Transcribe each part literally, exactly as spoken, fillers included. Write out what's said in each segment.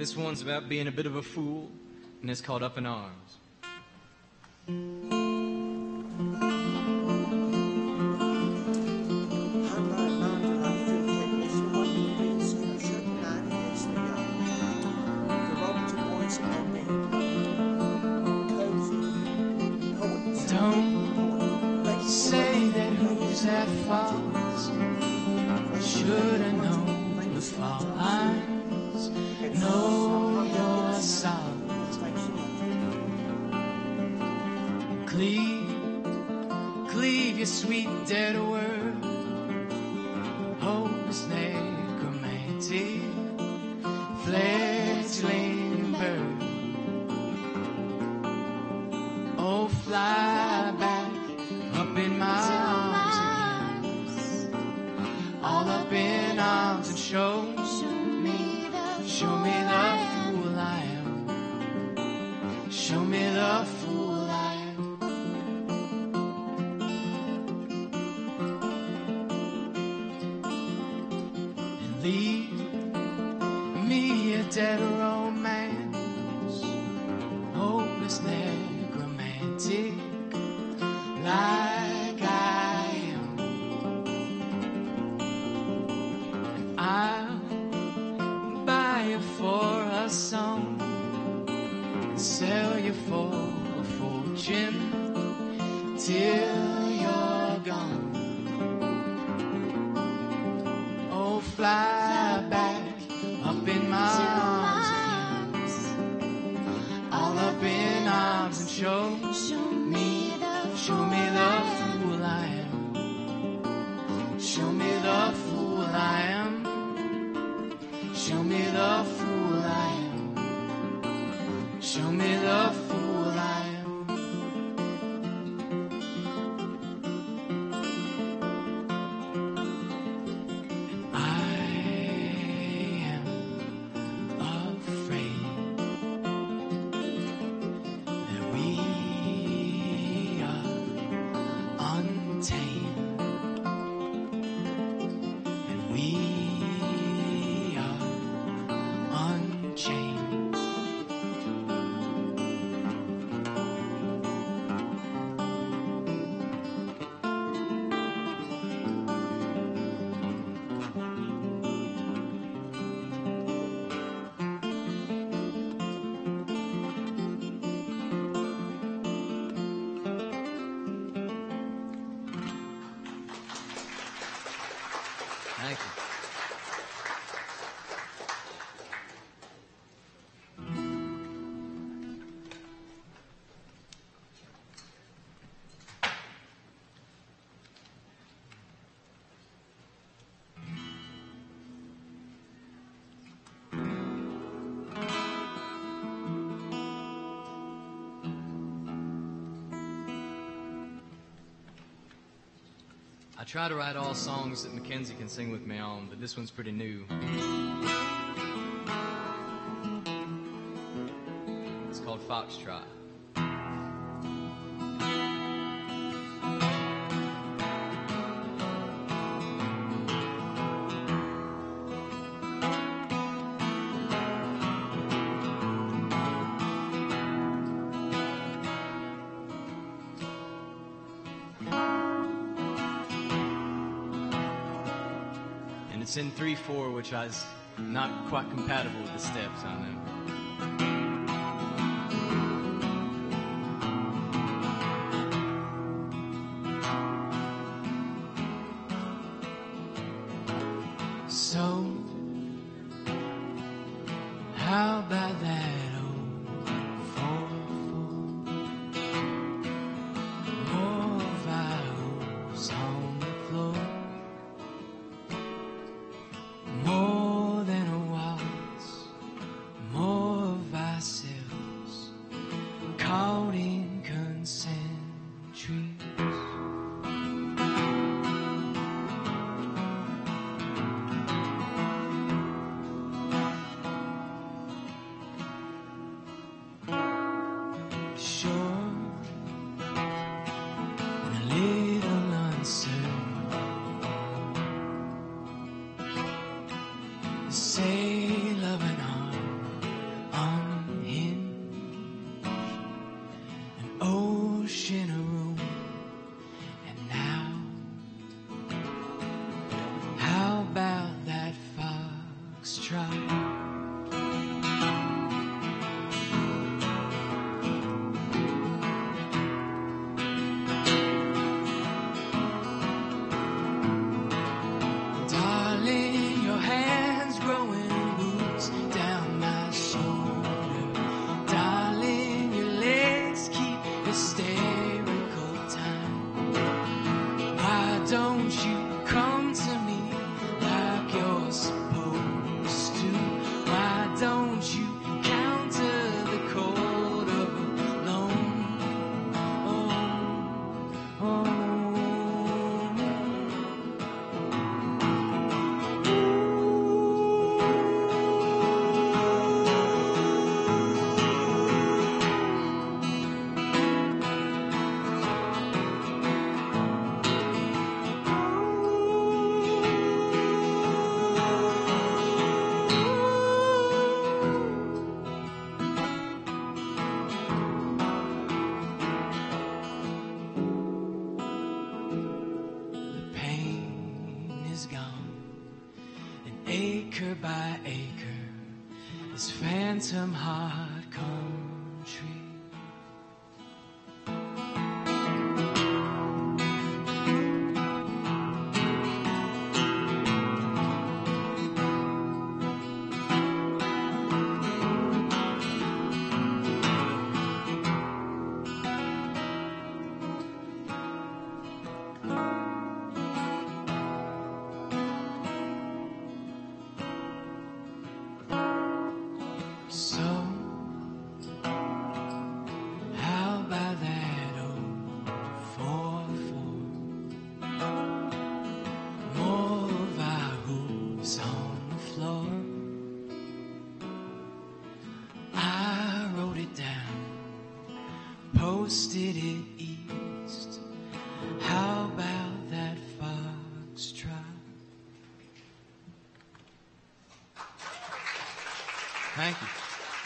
This one's about being a bit of a fool, and it's called Up in Arms. Don't say that who's at fault. Should have known the fall lines. Know your salt. Cleave, cleave your sweet dead word. Hope is necromantic, fledgling bird. Oh, fly back up in my arms again. All up in arms and show me, show me the fool I am. Show me the fool I am. And leave me a dead romance, hopeless necromantic, like I am. And I'll buy you for a song and sell you for a fortune till you're gone. Oh, fly back up in my arms again. All up in arms and show me, show me the fool I am. Show me the fool I am. Show me the fool I am. Show me the fool I am. Thank you. I try to write all songs that Mackenzie can sing with me on, but this one's pretty new. It's called Foxtrot. It's in three four, which is not quite compatible with the steps, I know. So, how about that old four four? More vials on the floor. More than a waltz, more of ourselves caught in concentrics. Sure, and a little uncertain. Sail of an arm foxtrot. Acre by acre, this phantom heart country. Posted it east. How about that foxtrot? Thank you.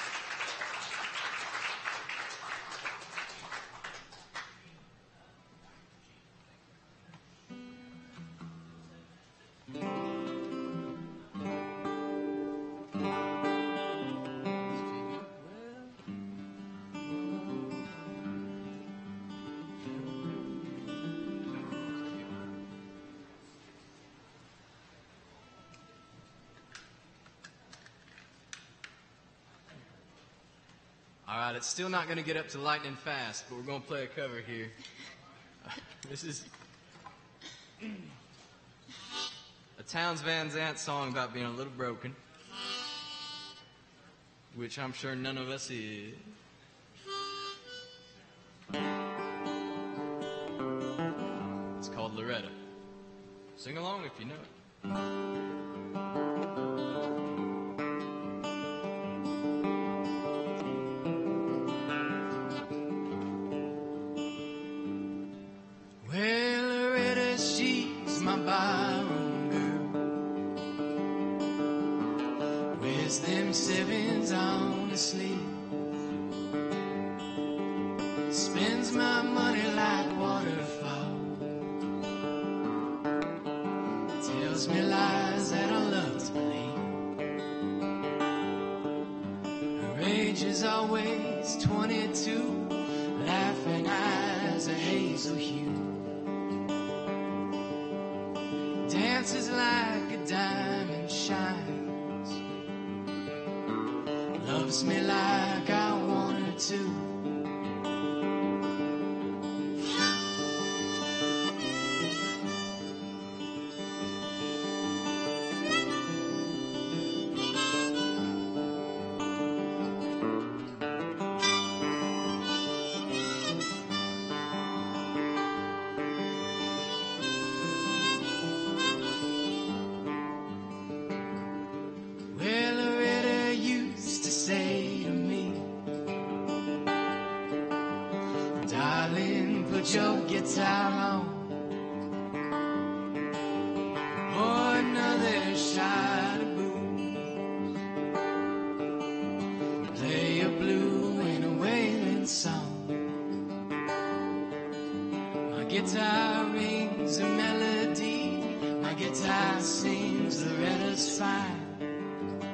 All right, it's still not going to get up to lightning fast, but we're going to play a cover here. Uh, this is a Townes Van Zandt song about being a little broken, which I'm sure none of us is. It's called Loretta. Sing along if you know it. Them sevens on the sleeve, spends my money like waterfall, tells me lies that I love to believe. Her age is always twenty-two, laughing eyes a hazel hue, dances like a diamond shine, loves me like I want her to. Put your guitar on, pour another shot of booze, play a blue and a wailing song. My guitar rings a melody, my guitar sings Loretta's fine.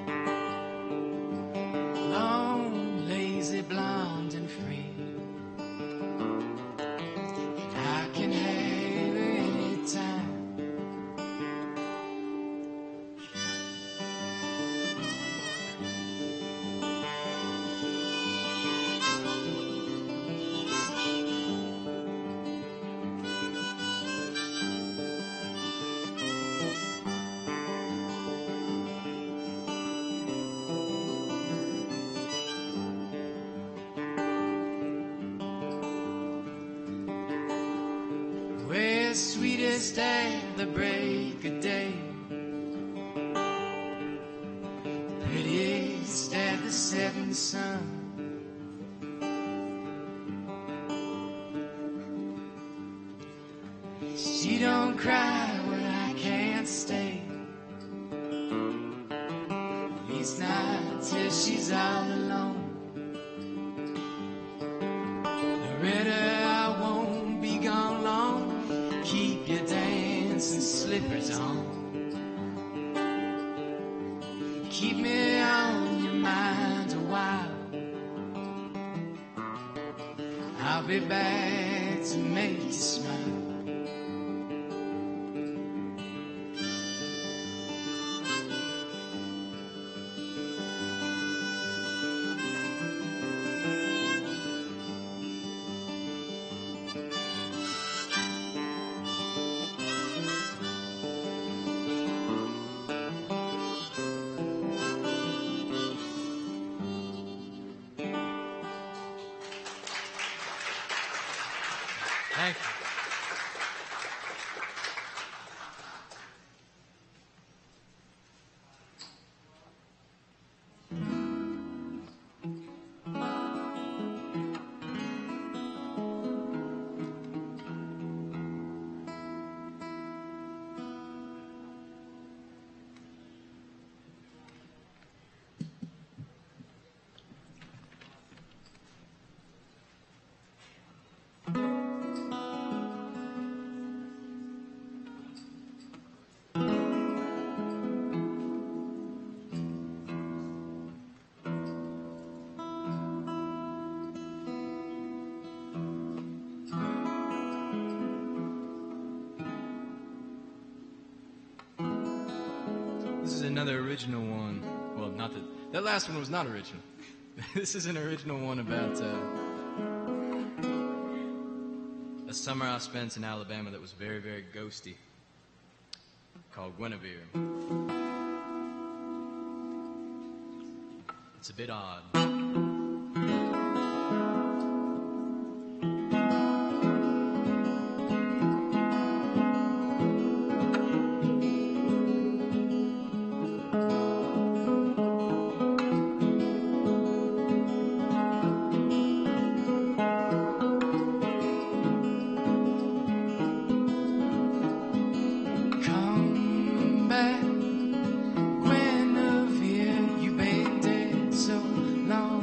sweetest at the break of day, prettiest at the setting sun. She don't cry when I can't stay, at least not till she's all alone. Loretta, I won't be gone long. Keep your dancing slippers on. Keep me on your mind a while. I'll be back to make you smile. Thank you. This is another original one. Well, not that that last one was not original. This is an original one about uh, a summer I spent in Alabama that was very, very ghosty, called Guinevere. It's a bit odd. Come back, Guinevere, you've been dead so long.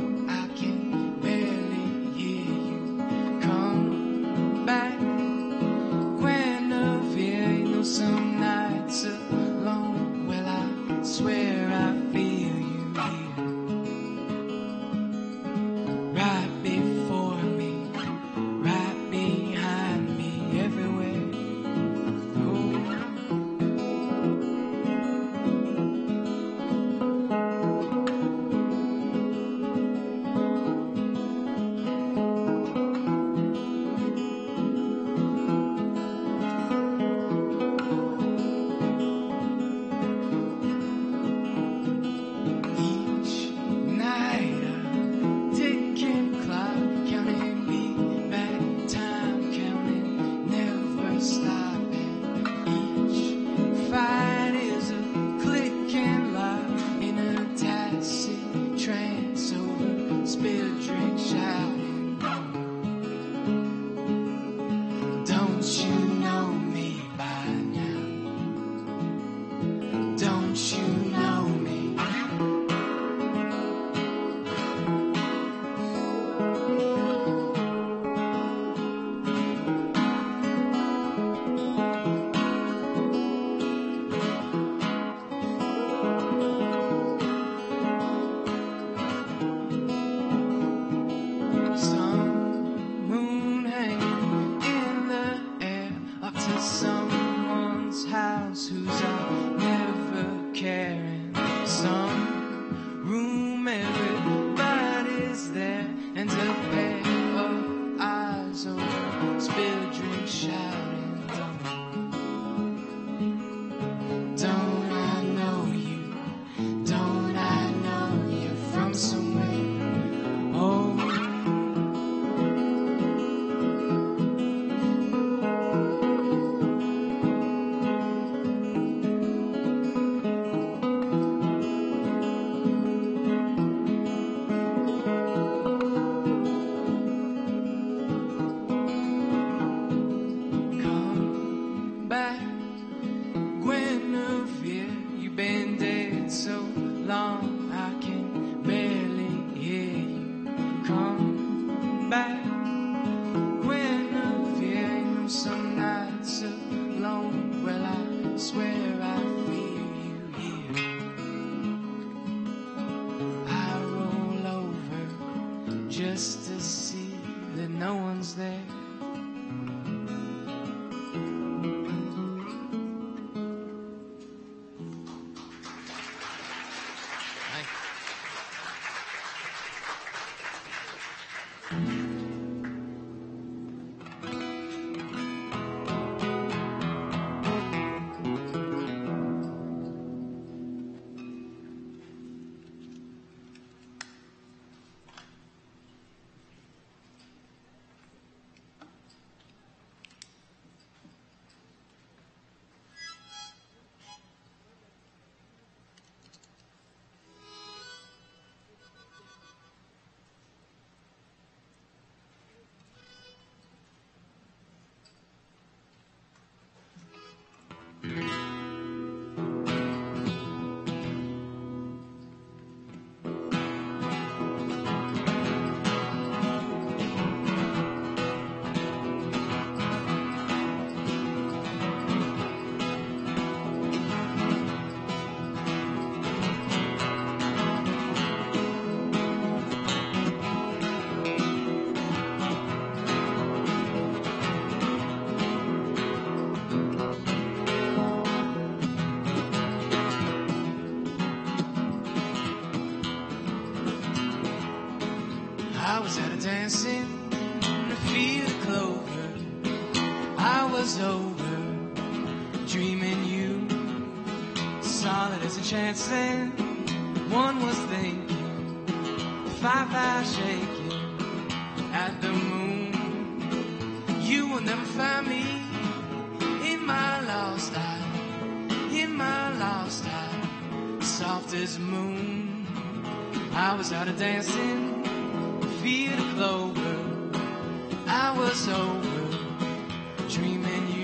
dancing in the field of clover. I was over, dreaming you, solid as a chance then. One was thinking, firefly shaking at the moon. You will never find me in my lost eye, in my lost eye, soft as moon. I was out of dancing, field of clover. I was over, dreaming you.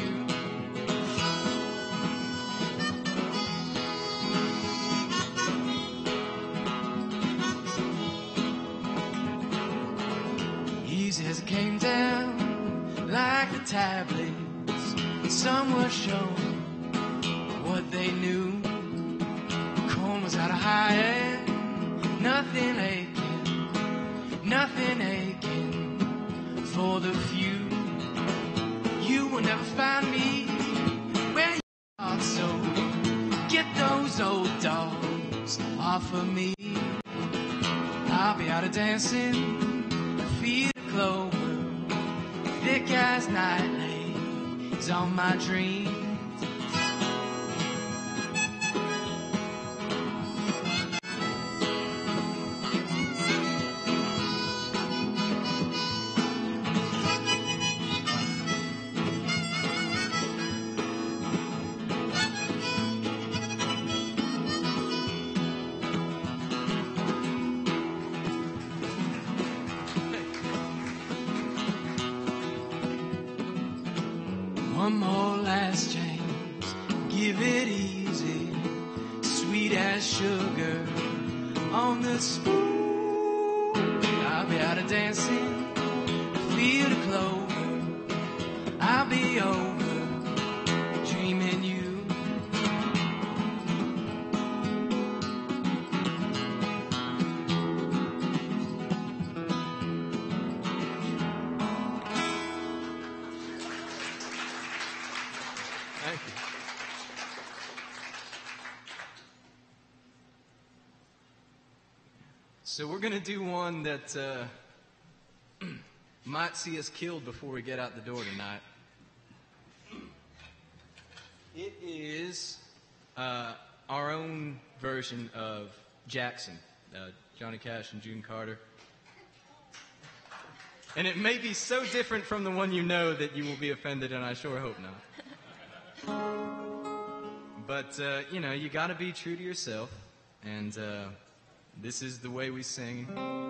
Easy as it came down, like the tablets. Some were showing what they knew. Corn was out of high end, nothing aching, nothing aching for the few. You will never find me where you are, so get those old dogs off of me. I'll be out of dancing, field of clover, thick as nightlight is on my dreams. One more last chance, give it easy, sweet as sugar on the spoon. I'll be out of dancing, field of clover. I'll be over, dreaming you. Thank you. So we're going to do one that uh, might see us killed before we get out the door tonight. It is uh, our own version of Jackson, uh, Johnny Cash and June Carter. And it may be so different from the one you know that you will be offended, and I sure hope not. But, uh, you know, you got to be true to yourself, and uh, this is the way we sing.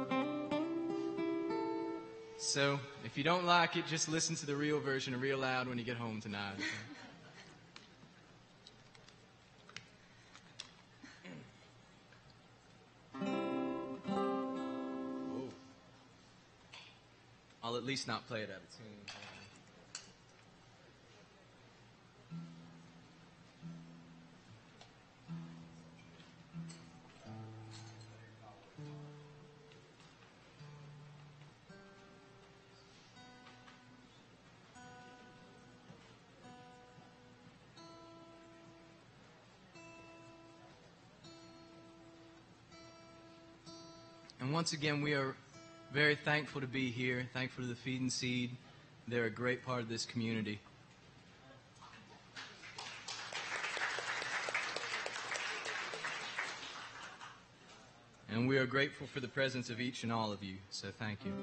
So, if you don't like it, just listen to the real version real loud when you get home tonight. Whoa. I'll at least not play it out of tune. And once again, we are very thankful to be here, thankful to the Feed and Seed. They're a great part of this community. And we are grateful for the presence of each and all of you, so thank you.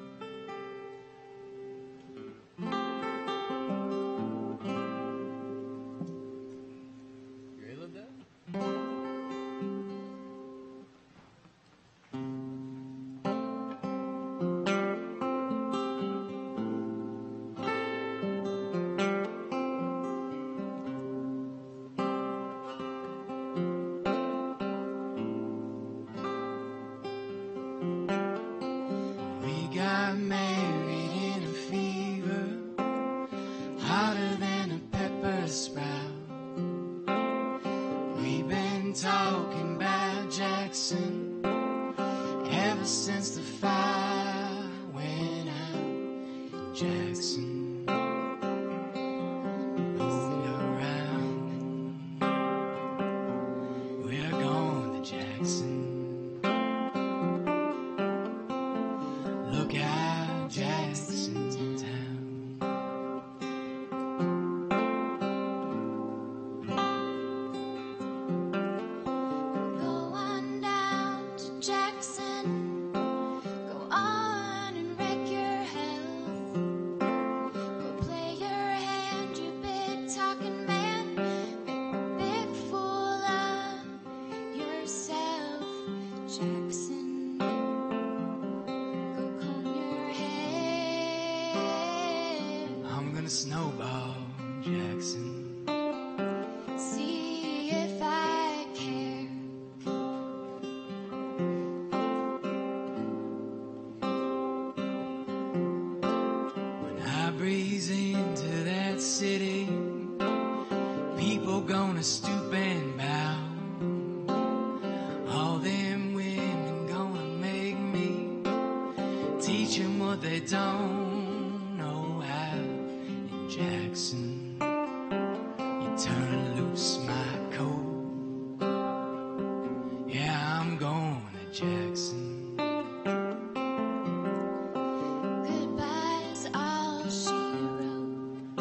You ready to live that? Got married in a fever, hotter than a pepper sprout. We've been talking about Jackson ever since the fire went out. Jackson, move around. We're going to Jackson. Look out, Jackson. gonna stoop and bow. All them women gonna make me teach them what they don't know how. In Jackson, you turn loose my coat. Yeah, I'm going to Jackson. Goodbye's all she wrote.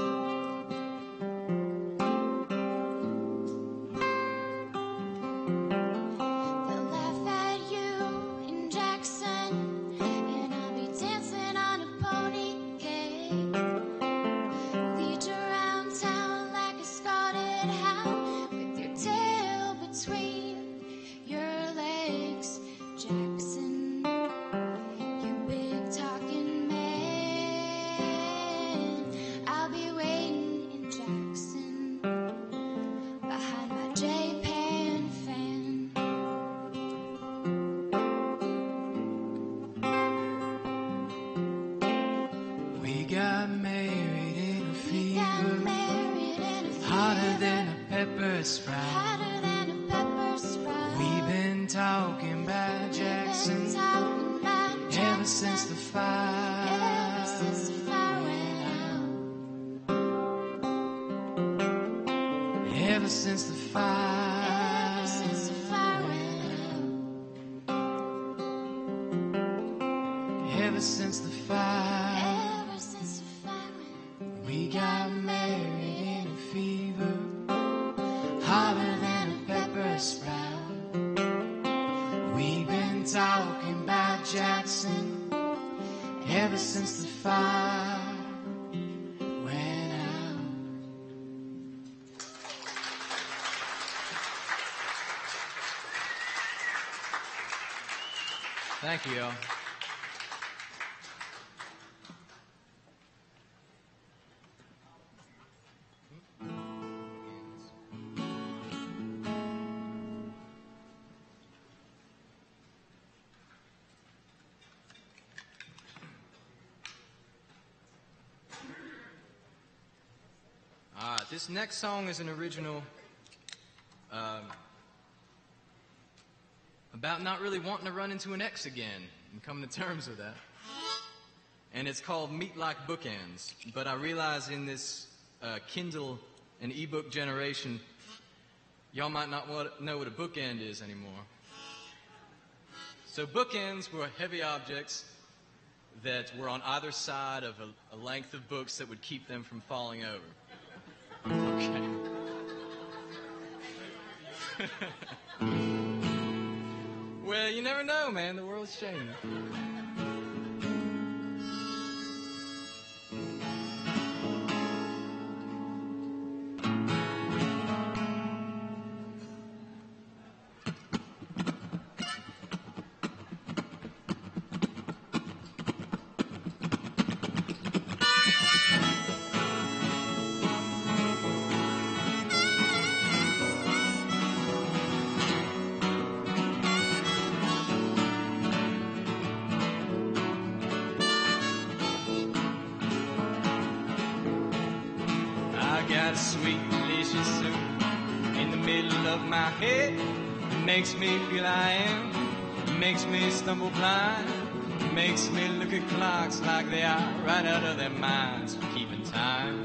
They'll laugh at you in Jackson, and I'll be dancing on a pony cake. Lead you around town like a scalded hound, with your tail between your legs, Jackson. You big talking man, I'll be waiting in Jackson behind my J-Pan fan. We got married in a We got fever, married in a hotter fever, than a pepper sprout. hotter than a pepper sprout. We've been talking about We've been Jackson talking about ever Jackson since the fire. ever since the fire went out. Ever since the fire. Ever since the fire went out. Ever since the fire. Ever since the fire went out. We got married in a fever, hotter than a pepper sprout. We've been talking about Jackson ever since the fire went out. Thank you, y'all. All right, this next song is an original um, about not really wanting to run into an ex again and coming to terms with that. And it's called Meet Like Bookends. But I realize in this uh, Kindle and ebook generation, y'all might not want know what a bookend is anymore. So bookends were heavy objects that were on either side of a, a length of books that would keep them from falling over. Okay. Well, you never know, man. The world's changing. I got a sweet, delicious soup in the middle of my head. It makes me feel I am. It makes me stumble blind. It makes me look at clocks like they are right out of their minds for keeping time.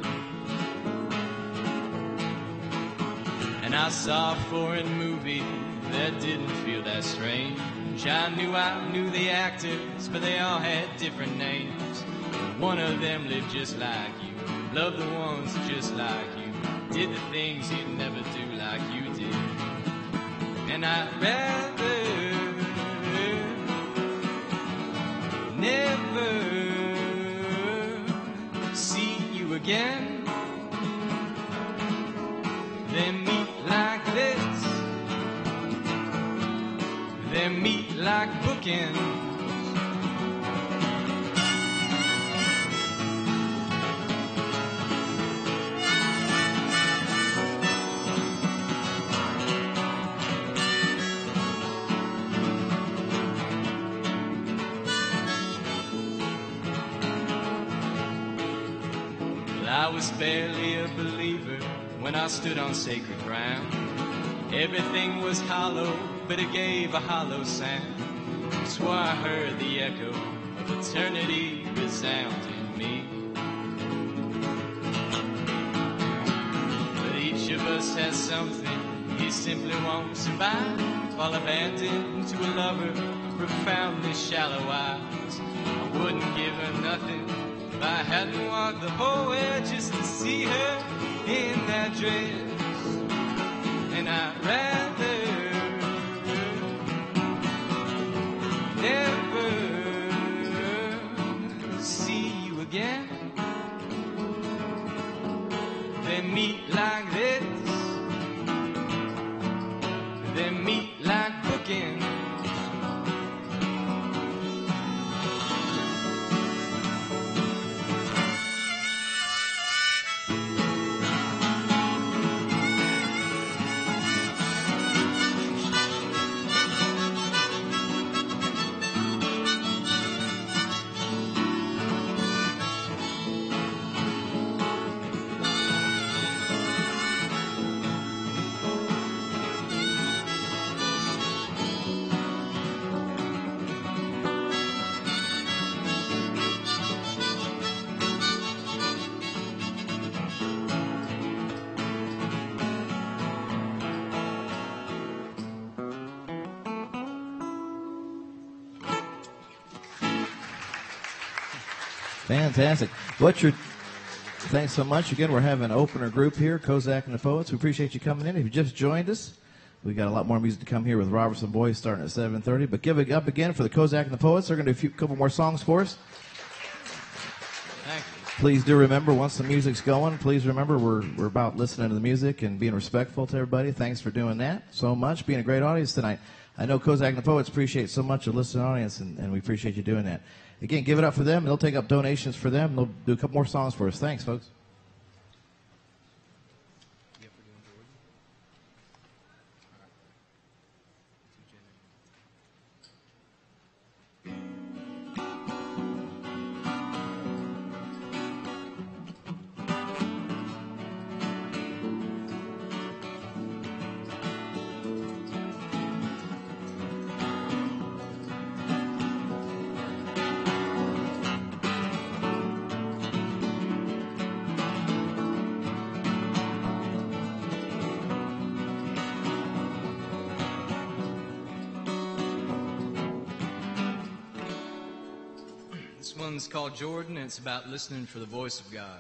And I saw a foreign movie that didn't feel that strange. I knew I knew the actors, but they all had different names. One of them lived just like you, loved the ones just like you, did the things he'd never do like you did. And I'd rather never see you again than meet like this, than meet like bookends. I was barely a believer when I stood on sacred ground. Everything was hollow, but it gave a hollow sound. So I heard the echo of eternity resound in me. But each of us has something he simply won't survive, while abandoned to a lover, profoundly shallow eyes. I wouldn't give her nothing if I hadn't walked the whole way just to see her in that dress. And I'd rather never see you again than meet like this, than meet like bookends. Fantastic. What's your, thanks so much. Again, we're having an opener group here, Kozak and the Poets. We appreciate you coming in. If you just joined us, we got a lot more music to come here with Robertson Boys starting at seven thirty. But give it up again for the Kozak and the Poets. They're going to do a few, couple more songs for us. Thank you. Please do remember, once the music's going, please remember we're, we're about listening to the music and being respectful to everybody. Thanks for doing that so much, being a great audience tonight. I know Kozak and the Poets appreciate so much a listening audience, and, and we appreciate you doing that. Again, give it up for them. They'll take up donations for them. They'll do a couple more songs for us. Thanks, folks. This one's called Jordan, and it's about listening for the voice of God.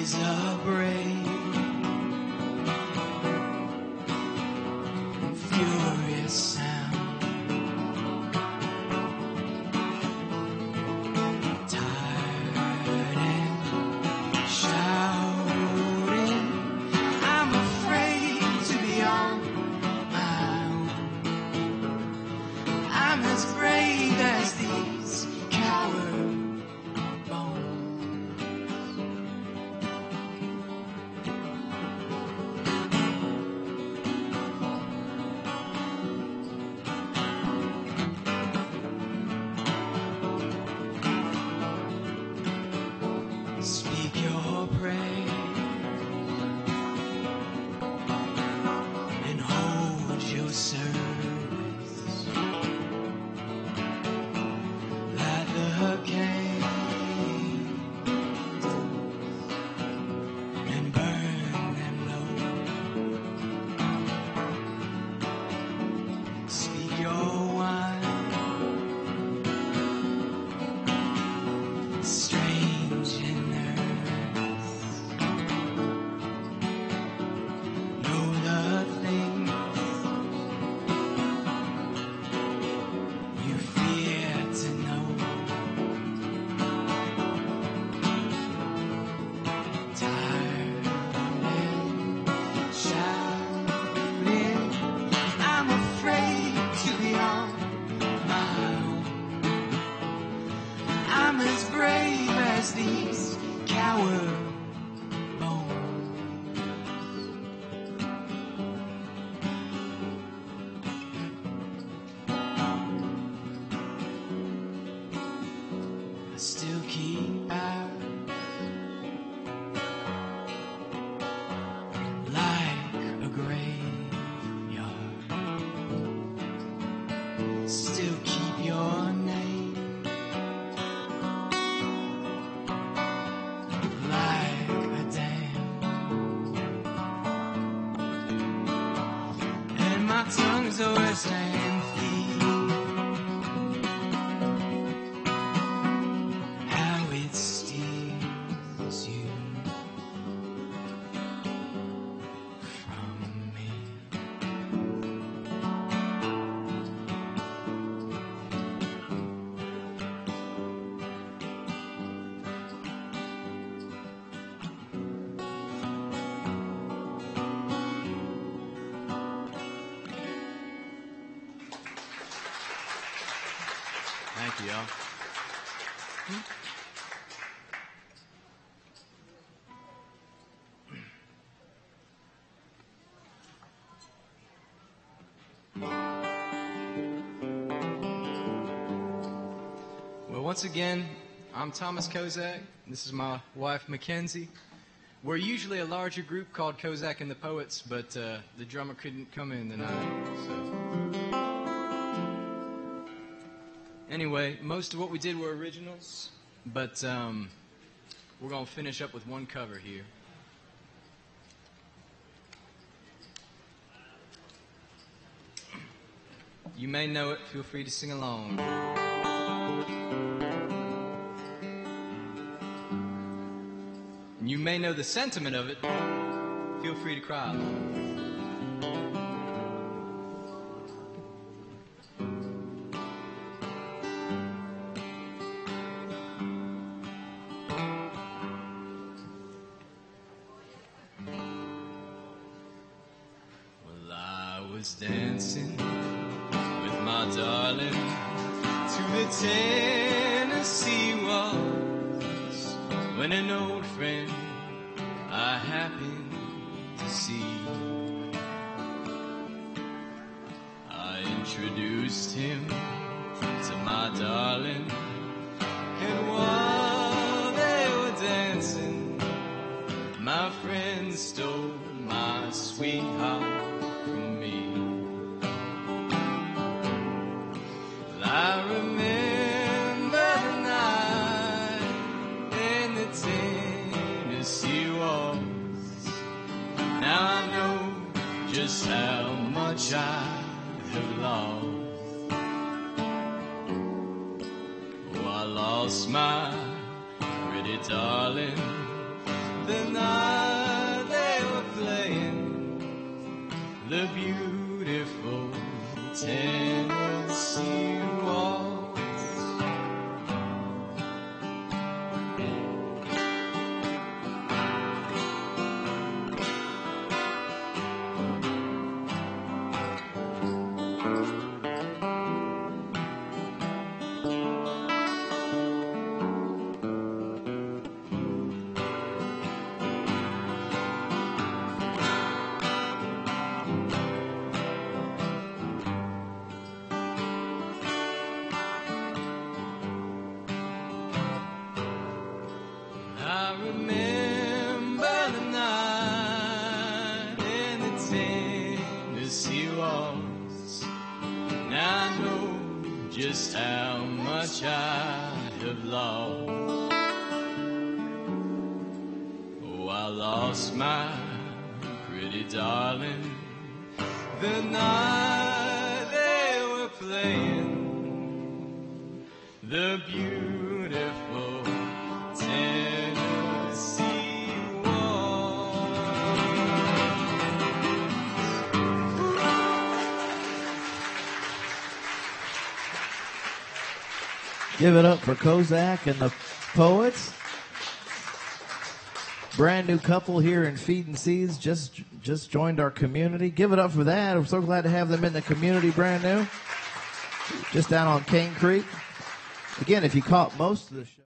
is a brave, furious sound. Tired and shouting, I'm afraid to be on my own. I'm as brave as these coward bones. Speak your prayer and hold your service. Light the candles and burn them low. Speak your wine, strange and nervous. Know the things you fear to know. Tired and shouting, I'm afraid to be on my own. I'm as brave as these coward bones. I still keep out like a graveyard. Still keep your name like a dam. And my tongue's always saying thief. How it steals you from me. Thank you, y'all. Well, once again, I'm Thomas Kozak. This is my wife, Mackenzie. We're usually a larger group called Kozak and the Poets, but uh, the drummer couldn't come in tonight, so... Anyway, most of what we did were originals, but um, we're going to finish up with one cover here. You may know it. Feel free to sing along. And you may know the sentiment of it. Feel free to cry along. Dancing with my darling to the Tennessee waltz when an old friend I happened to see. I introduced him to my darling, and while they were dancing, my friend stole my sweetheart from me. I remember the night in the Tennessee waltz. Now I know just how much I have lost. Oh, I lost my pretty darling the night they were playing the beautiful Tennessee Waltz. I remember the night in the Tennessee Waltz. Now I know just how much I have lost. Oh, I lost my pretty darling the night they were playing the beautiful Tennessee Waltz. Give it up for Kozak and the Poets. Brand new couple here in Feeding Seeds, just just joined our community. Give it up for that. I'm so glad to have them in the community, brand new. Just down on Cane Creek. Again, if you caught most of the show.